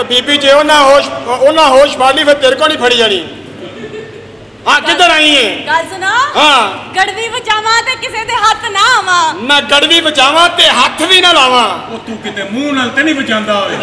बीबी जे उन्हें होश फड़ ली फिर तेरे को नहीं फड़ी जानी। हाँ किधर आई है? गल सुनो। हाँ गड़वी बचावा ते किसे दे हाथ ना आवा। मैं गड़वी बचावा ते हाथ भी ना लावा। ओ तू किते मुंह नाल ते नहीं बचांदा होए।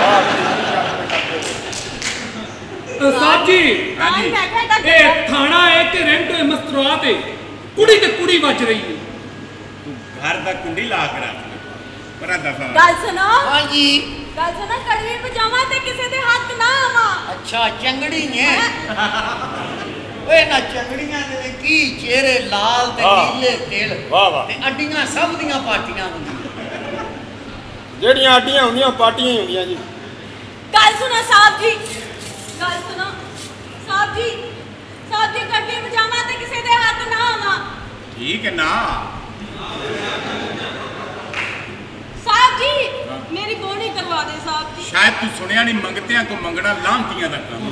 साहब जी ए थाना है कि रेंट है मस्तुरात है कुड़ी ते कुड़ी बच रही है तू घर दा कुंडी ला के रख बड़ा दफा। गल सुनो। हां जी गल सुनो गड़वी बचावा ते किसे दे हाथ ना आवा। अच्छा चंगड़ी है ओए ना चंगड़ियां दे की चेहरे लाल ते नीले तिल वाह वाह ते अड्डियां सब दियां पाटियां हुंदियां जेड़ियां अड्डियां हुंदियां पाटियां ही हुंदियां जी। गल सुनो साहब जी गल सुनो साहब जी गड्डी बचावा ते किसे दे हाथ ना आवा। ठीक है ना साहब जी मेरी बोनी करवा दे साहब जी। शायद तू सुनिया नहीं मंगतियां को मंगना लांतियां दा काम।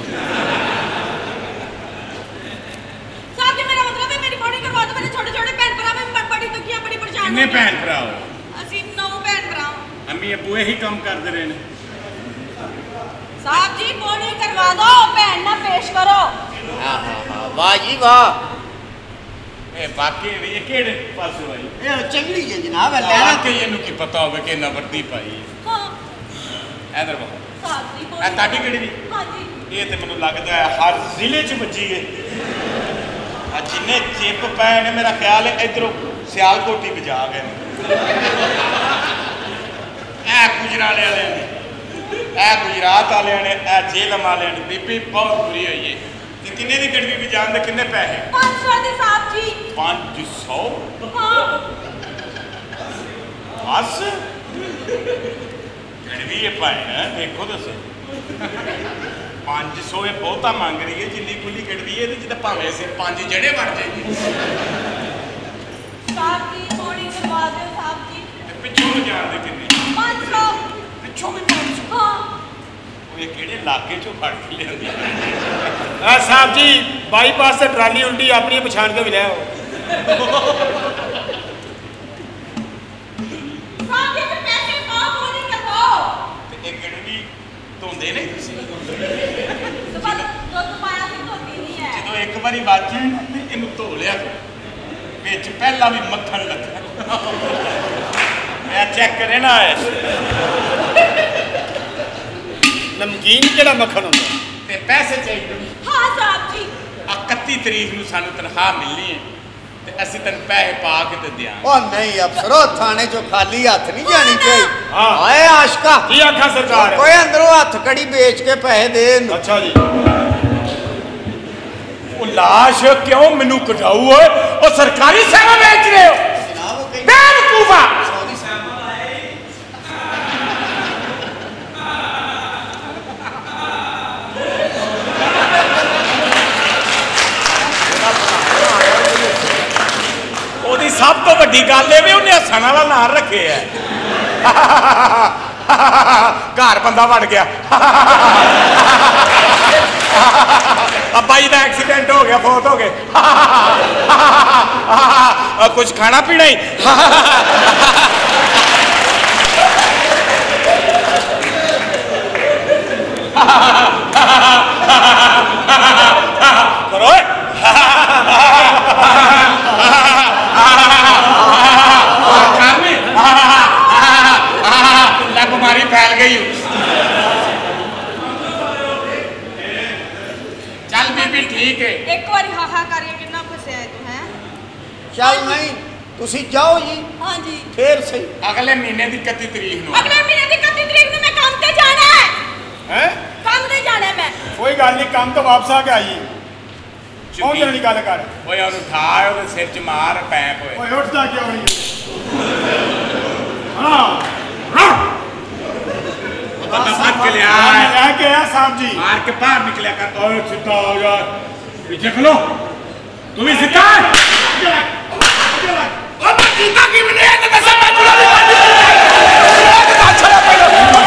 साहब जी मेरा मतलब है मेरी बोनी करवा दो मेरे छोटे छोटे भैन भरा मैं बड़ी दुखियां बड़ी परेशान। कितने भैन भरा हो? ਅਸੀਂ 9 ਭੈਣ ਭਰਾ। अम्मी अबू यही काम करते रहे ने। साहब जी बोनी करवा दो भैन ना पेश करो। हां हां हां वाह जी वाह ए बाकी ये केड़े पासों आई? ये चंगड़ी है जनाब लेना के इनु की पता होवे कि ना वर्दी पाई। हां इधर बा साहब जी ए ताड़ी केड़ी दी? हां जी ये ते मेनू लगदा है हर जिले च बजी है। आ जिन्ने चिप पए ने मेरा ख्याल है इधरों सियालकोटी बजा गए। ए गुजराले वाले ने ए गुजरात वाले ने ए जेलम वाले ने बीबी बहुत बुरी हुई है। कि किन्ने दी गड़वी बजान दे किन्ने पैसे? 500 दे साहब जी। 500? हां बस गड़वी ये पाए ना देखो दसो 500 ये बहुता मांग रही है जिन्नी खुली गड़वी है जिते भावे से 5 जड़े बढ़ जाएगी। साहब जी थोड़ी करवा दो साहब जी। पिछों जान दे किन्ने? 500 पिछों भी 500। हां ये केड़े इलाके चों फड़ के लियांदी? साहब जी बाईपास से ट्राली उल्टी अपनी पछाण के भी ले आओ। साहब जी पैसे पाओ बोनी करवाओ। एक गड़वी धोंदे नहीं तुसी? तो बस दुध पाया सी धोती नहीं है। जो एक बारी बाजी ते इनु धो लिया विच पहला भी मक्खन लगा। मैं चेक करे ना है नमकीन केड़ा मक्खन होंदा ते पैसे चाहिए। हां साहब जी 31 तरीक नूं सानू तनख्वाह मिलनी है ते ਅਸੀਂ ਤੈਨੂੰ ਪੈਸੇ ਪਾ ਕੇ ਤੇ ਦਿਆਂ। ओ नहीं अफसरो थाने चो खाली हाथ नहीं जानी चाहिए। हाँ आए आशिका जी आखा सरकार कोई अंदरों हाथ कड़ी बेच के पैसे दे। अच्छा जी वो लाश क्यों मैनू कटाऊ है और सरकारी सेवा बेच रहे हो बेवकूफा। ओदी सब तो वड्डी गल है उन्हें हसन वाला नाम रखे है। घर बंदा वड़ गया बाई का एक्सीडेंट हो गया फौत हो गए। कुछ खाना पीना ही करो बीमारी फैल गई। चल बीबी ठीक है एक बार हाहा करिए कितना फसे है तू हैं। चल नहीं तुसी जाओ जी। हां जी फिर सही अगले महीने की 31 तरीक नूं। अगले महीने की 31 तरीक नूं मैं काम ते जाना है। हैं काम ते जाना है मैं। कोई गल नहीं काम तो वापस आ के आई पहुंच जाने की गल कर। ओए और उठा ओदे सिर च मार पैप ओए। ओए उठ जा के आउणी हां बंदा भाग के लिया लेके आया साहब जी मार के बाहर निकलिया कर। ओए सीधा हो जा पीछे खलो तू भी सीधा ओ सीधा की मैंने ये तो सब बुला दी अच्छा पहले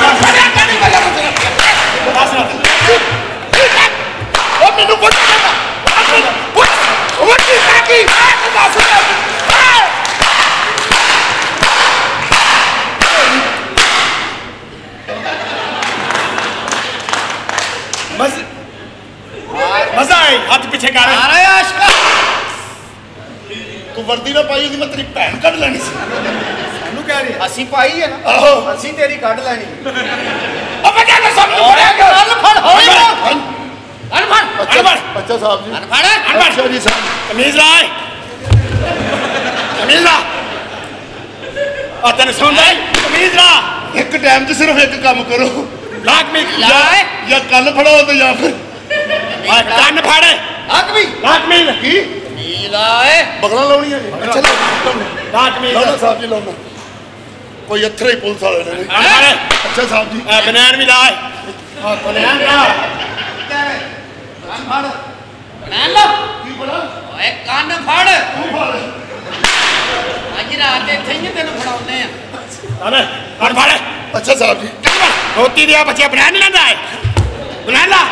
ओ मेनू कुछ वो सीधा की ਮਜ਼ਾ ਆਈ ਹੱਥ ਪਿੱਛੇ ਕਰ ਆ ਰਿਹਾ ਆਸ਼ਕਾ ਤੂੰ ਵਰਦੀ ਨਾ ਪਾਈ ਉਹਦੀ ਮੈਂ ਤੇਰੀ ਭੈਣ ਕੱਢ ਲੈਣੀ ਸੀ ਸਾਨੂੰ ਕਹਿ ਰਹੀ ਅਸੀਂ ਪਾਈ ਹੈ ਨਾ ਆਹੋ ਅਸੀਂ ਤੇਰੀ ਕੱਢ ਲੈਣੀ ਅਬੇ ਕਿਆ ਕਰ ਸਾਹਮਣੇ ਫੜਿਆ ਕਰ ਅਨਫੜ ਹੋਈ ਅਨਫੜ ਅੱਛਾ ਸਾਹਿਬ ਜੀ ਅਨਫੜ ਅੱਛਾ ਜੀ ਸਾਹਿਬ ਕਮੀਜ਼ ਲਾਏ ਕਮੀਜ਼ ਲਾ ਆ ਤੈਨੂੰ ਸੁਣਦਾ ਕਮੀਜ਼ ਲਾ ਇੱਕ ਟਾਈਮ 'ਚ ਸਿਰਫ ਇੱਕ ਕੰਮ ਕਰੋ ਲਾਗ ਮੀ ਲਾਏ ਜਾਂ ਕੰਨ ਫੜੋ ਤੇ ਜਾਂ ਫਿਰ ਆ ਕੰਨ ਫੜ ਹੱਕ ਵੀ ਲਾਗ ਮੀ ਕੀ ਨੀ ਲਾਏ ਬਗਲਾਂ ਲਾਉਣੀਆਂ ਜੀ ਅੱਛਾ ਲਾਗ ਮੀ ਲਾਉਣਾ ਸਾਹਿਬ ਜੀ ਲਾਉਣਾ ਕੋਈ ਅਥਰੇ ਹੀ ਪੁਲਿਸ ਵਾਲੇ ਨੇ ਅੱਛਾ ਸਾਹਿਬ ਜੀ ਆ ਬਨਾਨ ਵੀ ਲਾਏ ਆ ਬਨਾਨ ਲਾ ਕੰਨ ਫੜ ਬਣਾ ਲੋ ਕੀ ਬੜਾ ਓਏ ਕੰਨ ਫੜ ਤੂੰ ਫੜ ਅੱਜ ਰਾਤ ਇੱਥੇ ਹੀ ਤੈਨੂੰ ਫੜਾਉਂਦੇ ਆ ਅਰੇ ਕੰਨ ਫੜ ਅੱਛਾ ਸਾਹਿਬ ਜੀ ਰੋਟੀ ਦਿਆ ਬੱਚੇ ਬਨਾਨ ਨਹੀਂ ਲੈਂਦਾ ਹੈ ਬਨਾਨ ਲਾ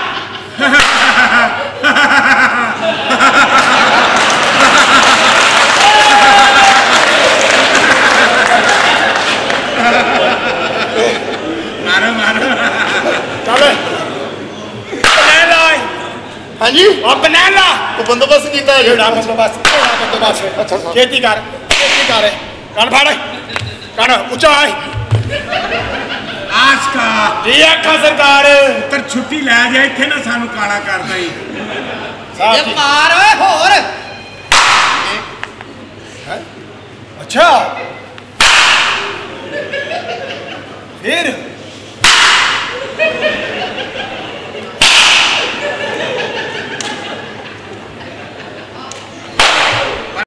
ਮਾਰੋ ਮਾਰੋ ਚੱਲ ਬਨਾਨ ਲਾ ਹਾਂਜੀ ਉਹ ਬਨਾਨ ਲਾ ਉਹ ਬੰਦੋਬਸਤ ਕੀਤਾ ਹੈ ਜਿਹੜਾ ਬੰਦੋਬਸਤ ਅੱਛਾ ਸਾਹਿਬ ਖੇਤੀ ਕਰ ਕੰਨ ਫੜ ਕੰਨ ਉੱਚਾ ਆਏ ਆਸ਼ਕਾ ਜੀ ਆਖਾਂ ਸਰਕਾਰ ਪੁੱਤਰ ਛੁੱਟੀ ਲੈ ਜਾ ਇੱਥੇ ਨਾ ਸਾਨੂੰ ਕਾਲਾ ਕਰਦਾ ਈ ਸਾਹਿਬ ਇਹ ਜੀ ਮਾਰ ਓਏ ਹੋਰ ਅੱਛਾ ਫਿਰ